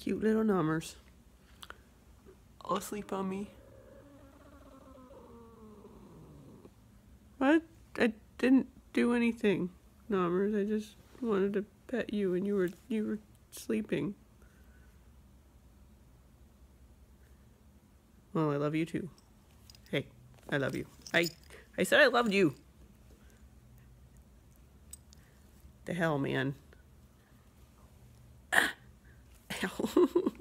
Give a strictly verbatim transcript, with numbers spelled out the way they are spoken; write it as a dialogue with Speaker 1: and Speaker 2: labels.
Speaker 1: Cute little numbers. All asleep on me. What? I didn't do anything, numbers. I just wanted to pet you and you were you were sleeping. Well, I love you too. Hey, I love you. I I said I loved you. The hell, man. Ow.